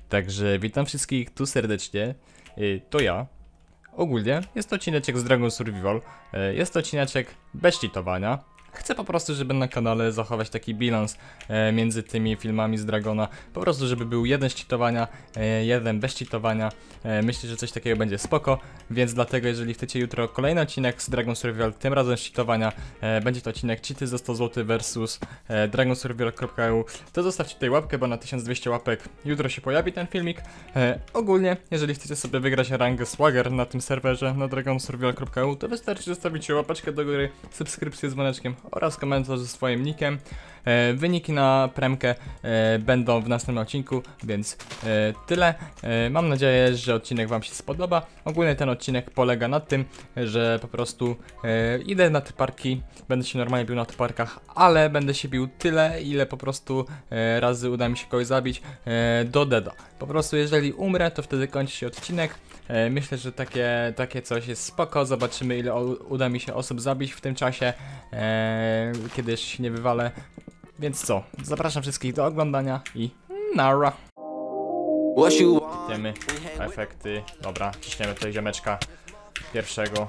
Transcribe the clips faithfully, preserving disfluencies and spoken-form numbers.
Także witam wszystkich tu serdecznie, yy, to ja. Ogólnie jest to odcineczek z Dragon Survival, yy, jest to odcineczek bez cheatowania. Chcę po prostu, żeby na kanale zachować taki bilans e, między tymi filmami z Dragona. Po prostu, żeby był jeden z cheatowania, e, jeden bez cheatowania. E, myślę, że coś takiego będzie spoko, więc dlatego jeżeli chcecie jutro kolejny odcinek z Dragon Survival, tym razem z cheatowania, e, będzie to odcinek cheaty za sto złotych versus e, dragon survival kropka e u, to zostawcie tutaj łapkę, bo na tysiąc dwieście łapek jutro się pojawi ten filmik. E, ogólnie, jeżeli chcecie sobie wygrać rangę Swagger na tym serwerze na dragon survival kropka e u, to wystarczy zostawić łapeczkę do góry, subskrypcję z dzwoneczkiem oraz komentarz ze swoim nickiem. E, wyniki na premkę e, będą w następnym odcinku, więc e, tyle. E, mam nadzieję, że odcinek wam się spodoba. Ogólnie ten odcinek polega na tym, że po prostu e, idę na te parki, będę się normalnie bił na tych parkach, ale będę się bił tyle, ile po prostu e, razy uda mi się kogoś zabić e, do deda. Po prostu jeżeli umrę, to wtedy kończy się odcinek. E, myślę, że takie, takie coś jest spoko. Zobaczymy, ile o, uda mi się osób zabić w tym czasie, e, kiedy jeszcze się nie wywalę. Więc co, zapraszam wszystkich do oglądania i nara. Idziemy, efekty, dobra, ciśniemy tutaj ziomeczka pierwszego.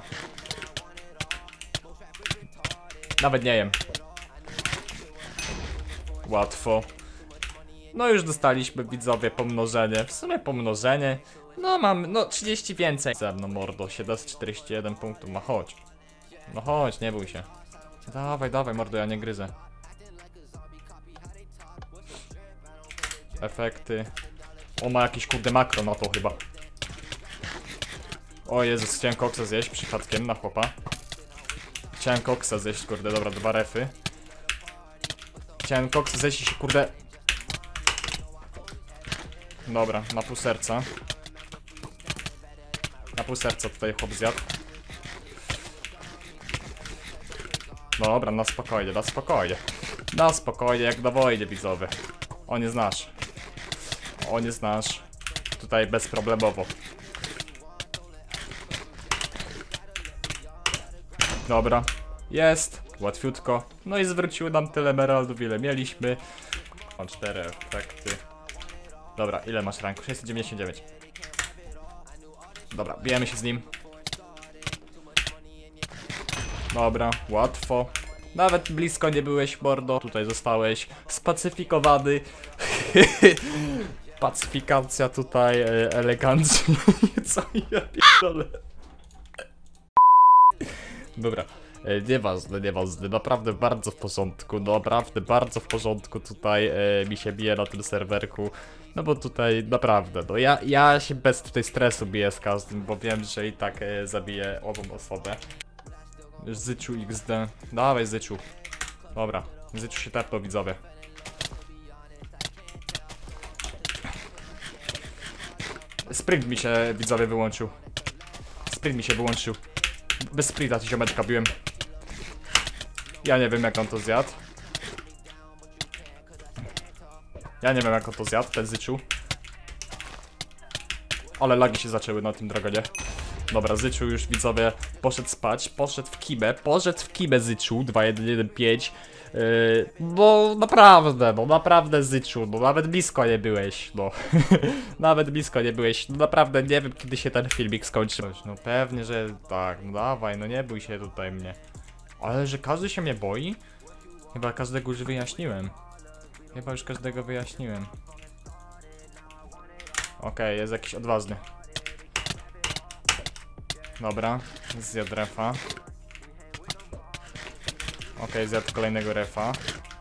Nawet nie jem. Łatwo. No już dostaliśmy, widzowie, pomnożenie, w sumie pomnożenie. No mam, no trzydzieści więcej. Ze mną mordo, siedemset czterdzieści jeden punktów, no chodź. No chodź, nie bój się. Dawaj, dawaj mordo, ja nie gryzę. Efekty. O, ma jakiś kurde makro na to chyba. O Jezus, chciałem koksa zjeść przypadkiem na chłopa. Chciałem koksa zjeść, kurde, dobra, dwa refy. Chciałem koksa zjeść i się, kurde... Dobra, na pół serca. Na pół serca tutaj chłop zjadł. Dobra, na spokojnie, na spokojnie. Na spokojnie, jak na wojnie, widzowie. On jest nasz. On jest nasz. Tutaj bezproblemowo. Dobra. Jest. Łatwiutko. No i zwrócił nam tyle emeraldów, ile mieliśmy. Mam cztery efekty. Dobra, ile masz ranku? sześćset dziewięćdziesiąt dziewięć. Dobra, bijemy się z nim. Dobra, łatwo. Nawet blisko nie byłeś, mordo. Tutaj zostałeś spacyfikowany. Pacyfikacja tutaj, e, elegancko. Co ja pierdolę. Dobra, e, nieważne, nieważne. Naprawdę bardzo w porządku. Naprawdę bardzo w porządku tutaj e, mi się bije na tym serwerku. No bo tutaj naprawdę, no ja, ja się bez tutaj stresu biję z każdym, bo wiem, że i tak e, zabiję ową osobę. Zyczu iks de. Dawaj Zyczu. Dobra, Zyczu się tepnął, widzowie. Sprint mi się, widzowie, wyłączył. Sprint mi się wyłączył. Bez sprinta ci ziomeczka biłem. Ja nie wiem, jak on to zjadł. Ja nie wiem, jak on to zjadł, ten Zyczu. Ale lagi się zaczęły na tym Dragonie. Dobra, Zyczu już, widzowie, poszedł spać, poszedł w kibę, poszedł w kibę Zyczu, dwa jeden jeden pięć. Yy, no naprawdę, no naprawdę Zyczu, no nawet blisko nie byłeś, no. Nawet blisko nie byłeś, no naprawdę nie wiem, kiedy się ten filmik skończy. No pewnie, że tak, no dawaj, no nie bój się tutaj mnie. Ale że każdy się mnie boi? Chyba każdego już wyjaśniłem. Chyba już każdego wyjaśniłem. Okej, okay, jest jakiś odważny. Dobra, zjadł refa. Okej, okay, zjadł kolejnego refa.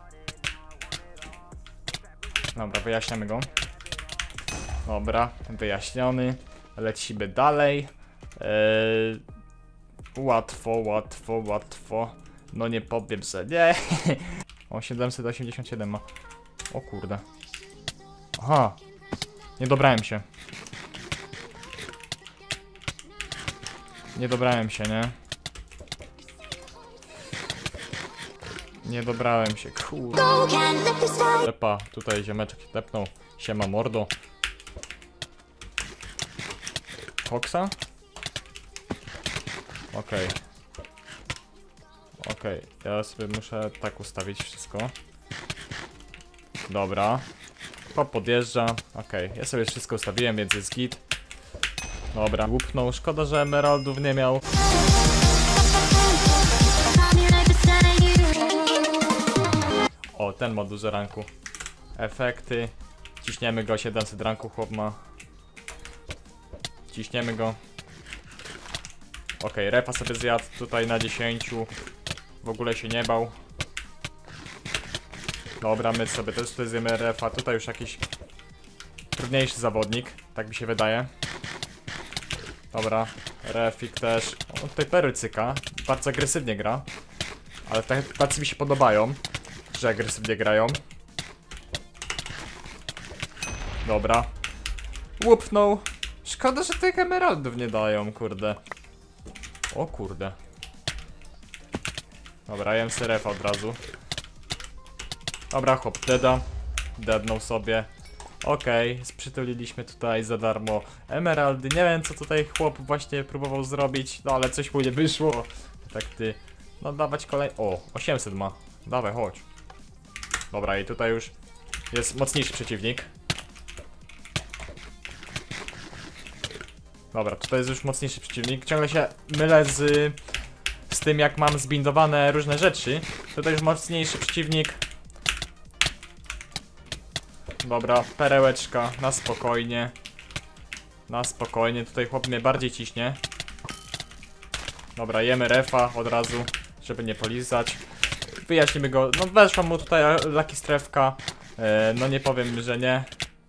Dobra, wyjaśniamy go. Dobra, wyjaśniony. Lecimy dalej. Eee, łatwo, łatwo, łatwo. No nie powiem, że nie. O, siedemset osiemdziesiąt siedem ma. O kurde. Aha. Nie dobrałem się. Nie dobrałem się, nie? Nie dobrałem się, kurde. Epa, tutaj ziomeczek tepnął. Siema mordo. Koksa? Okej. Okay. Okej, okay. Ja sobie muszę tak ustawić wszystko. Dobra. Chłop podjeżdża. Okej, okay. Ja sobie wszystko ustawiłem, więc jest git. Dobra, łupnął. Szkoda, że emeraldów nie miał. O, ten ma duże ranku. Efekty. Ciśniemy go, siedemset ranku chłop ma. Ciśniemy go. Okej, okay, refa sobie zjadł tutaj na dziesięciu. W ogóle się nie bał. Dobra, my sobie też tutaj zjemy refa. Tutaj już jakiś trudniejszy zawodnik, tak mi się wydaje. Dobra, refik też. On tutaj perły cyka. Bardzo agresywnie gra. Ale tak, tacy mi się podobają, że agresywnie grają. Dobra. Łupnął. Szkoda, że tych emeraldów nie dają, kurde. O kurde. Dobra, jem syrefa od razu. Dobra, chłop deda. Dednął sobie. Okej, okay, sprzytuliliśmy tutaj za darmo emeraldy. Nie wiem, co tutaj chłop właśnie próbował zrobić, no ale coś mu nie wyszło. Tak ty. No dawać kolej... O, osiemset ma. Dawaj, chodź. Dobra, i tutaj już jest mocniejszy przeciwnik. Dobra, tutaj jest już mocniejszy przeciwnik. Ciągle się mylę z, z tym, jak mam zbindowane różne rzeczy. Tutaj już mocniejszy przeciwnik. Dobra, perełeczka, na spokojnie. Na spokojnie, tutaj chłop mnie bardziej ciśnie. Dobra, jemy refa od razu, żeby nie polizać. Wyjaśnimy go, no weszła mu tutaj Lucky Strefka. e, No nie powiem, że nie.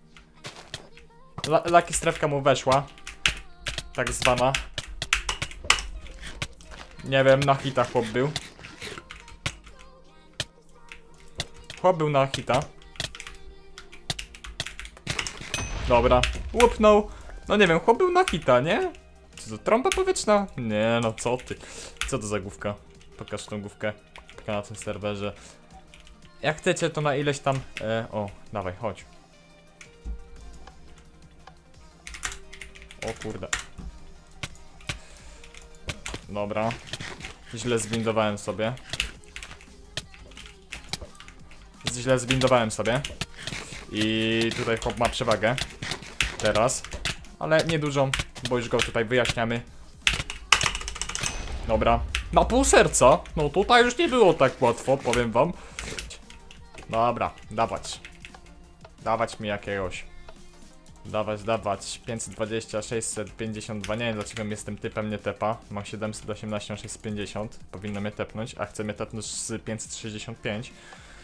L Lucky Strefka mu weszła. Tak zwana. Nie wiem, na hita chłop był. Chłop był na hita. Dobra, łupnął. No nie wiem, chłop był na hita, nie? Co to, trąba powietrzna? Nie, no co ty. Co to za główka? Pokaż tą główkę. Taka na tym serwerze. Jak chcecie, to na ileś tam... E, o, dawaj, chodź. O kurde. Dobra. Źle zbindowałem sobie. Źle zbindowałem sobie. I tutaj chłop ma przewagę. Teraz. Ale niedużą, bo już go tutaj wyjaśniamy. Dobra. Na pół serca. No tutaj już nie było tak łatwo, powiem wam. Dobra, dawać. Dawać mi jakiegoś. Dawać, dawać. pięćset dwadzieścia, sześćset pięćdziesiąt dwa. Nie wiem, dlaczego mnie z tym typem nie tepa. Mam siedemset osiemnaście, sześćset pięćdziesiąt. Powinno mnie tepnąć, a chce mnie tepnąć z pięćset sześćdziesiąt pięć.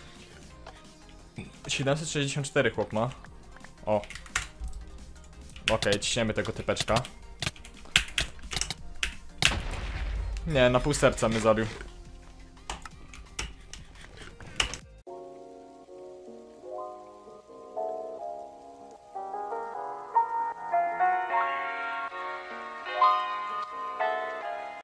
siedemset sześćdziesiąt cztery chłop ma. O. Okej, okay, ciśniemy tego typeczka. Nie, na pół serca mnie zabił.